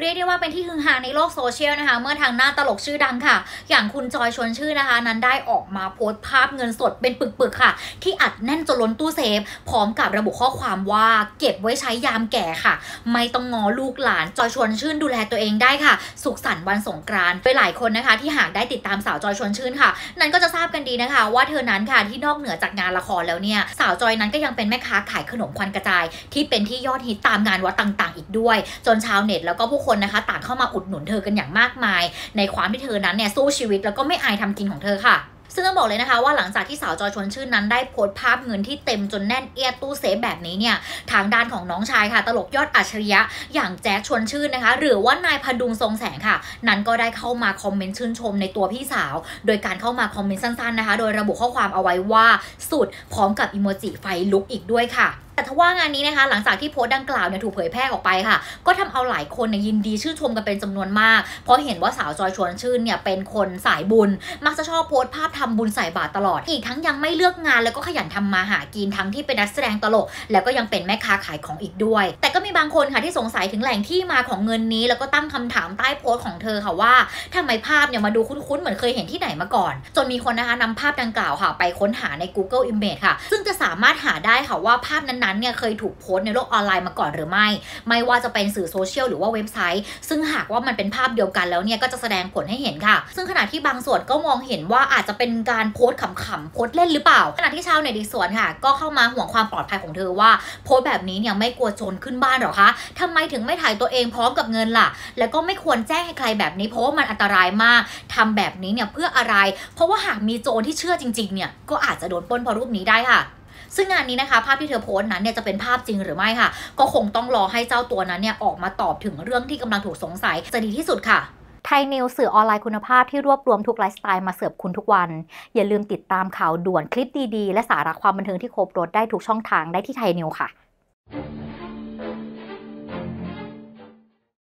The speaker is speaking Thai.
รียกได้ว่าเป็นที่ฮือฮาในโลกโซเชียลนะคะเมื่อทางหน้าตลกชื่อดังค่ะอย่างคุณจอยชวนชื่นนะคะนั้นได้ออกมาโพสต์ภาพเงินสดเป็นปึกๆค่ะที่อัดแน่นจนล้นตู้เซฟพร้อมกับระบุข้อความว่าเก็บไว้ใช้ยามแก่ค่ะไม่ต้องงอลูกหลานจอยชวนชื่นดูแลตัวเองได้ค่ะสุขสันต์วันสงกรานต์โดยหลายคนนะคะที่หากได้ติดตามสาวจอยชวนชื่นค่ะนั้นก็จะทราบกันดีนะคะว่าเธอนั้นค่ะที่นอกเหนือจากงานละครแล้วเนี่ยสาวจอยนั้นก็ยังเป็นแม่ค้าขายขนมควันกระจายที่เป็นที่ยอดฮิตตามงานวัดต่างๆอีกด้วยจนชาวเน็ตแล้วก็ผู้คนนะคะต่างเข้ามาอุดหนุนเธอกันอย่างมากมายในความที่เธอนั้นเนี่ยสู้ชีวิตแล้วก็ไม่อายทำกินของเธอค่ะซึ่งต้องบอกเลยนะคะว่าหลังจากที่สาวจอยชวนชื่นนั้นได้โพสต์ภาพเงินที่เต็มจนแน่นเอียดตู้เซฟแบบนี้เนี่ยทางด้านของน้องชายค่ะตลกยอดอัจฉริยะอย่างแจ๊คชวนชื่นนะคะหรือว่านายพดุงทรงแสงค่ะนั้นก็ได้เข้ามาคอมเมนต์ชื่นชมในตัวพี่สาวโดยการเข้ามาคอมเมนต์สั้นๆนะคะโดยระบุข้อความเอาไว้ว่าสุดพร้อมกับอีโมจิไฟลุกอีกด้วยค่ะแต่ทว่างานนี้นะคะหลังจากที่โพสต์ดังกล่าวเนี่ยถูกเผยแพร่ออกไปค่ะก็ทำเอาหลายคนเนี่ยยินดีชื่นชมกันเป็นจำนวนมากเพราะเห็นว่าสาวจอยชวนชื่นเนี่ยเป็นคนสายบุญมักจะชอบโพสต์ภาพทำบุญใส่บาตรตลอดอีกทั้งยังไม่เลือกงานแล้วก็ขยันทำมาหากินทั้งที่เป็นนักแสดงตลกแล้วก็ยังเป็นแม่ค้าขายของอีกด้วยแต่ก็มีบางคนค่ะที่สงสัยถึงแหล่งที่มาของเงินนี้แล้วก็ตั้งคำถามใต้โพสต์ของเธอค่ะว่าทำไมภาพเนี่ยมาดูคุ้นๆเหมือนเคยเห็นที่ไหนมาก่อนจนมีคนนะคะนำภาพดังกล่าวค่ะไปค้นหาใน Google Image ค่ะซึ่งจะสามารถหาได้ค่ะว่าภาพนั้นๆเนี่ยเคยถูกโพสต์ในโลกออนไลน์มาก่อนหรือไม่ว่าจะเป็นสื่อโซเชียลหรือว่าเว็บไซต์ซึ่งหากว่ามันเป็นภาพเดียวกันแล้วเนี่ยก็จะแสดงผลให้เห็นค่ะซึ่งขณะที่บางส่วนก็มองเห็นว่าอาจจะเป็นการโพสต์ขำๆโพสต์เล่นหรือเปล่าขณะที่ชาวเน็ตอีกส่วนค่ะก็เข้ามาห่วงความปลอดภัยของเธอว่าโพสต์แบบนี้เนี่ยไม่กลัวโจรขึ้นบ้านหรอคะทำไมถึงไม่ถ่ายตัวเองพร้อมกับเงินล่ะแล้วก็ไม่ควรแจ้งให้ใครแบบนี้เพราะว่ามันอันตรายมากทำแบบนี้เนี่ยเพื่ออะไรเพราะว่าหากมีโจรที่เชื่อจริงๆเนี่ยก็อาจจะโดนปล้นเพราะรูปนี้ได้ค่ะซึ่งงานนี้นะคะภาพที่เธอโพสต์นั้นเนี่ยจะเป็นภาพจริงหรือไม่ค่ะก็คงต้องรอให้เจ้าตัวนั้นเนี่ยออกมาตอบถึงเรื่องที่กำลังถูกสงสัยจะดีที่สุดค่ะไทยนิวสื่อออนไลน์คุณภาพที่รวบรวมทุกไลฟ์สไตล์มาเสิร์ฟคุณทุกวันอย่าลืมติดตามข่าวด่วนคลิปดีๆและสาระความบันเทิงที่ครบรสได้ทุกช่องทางได้ที่ไทยนิวค่ะ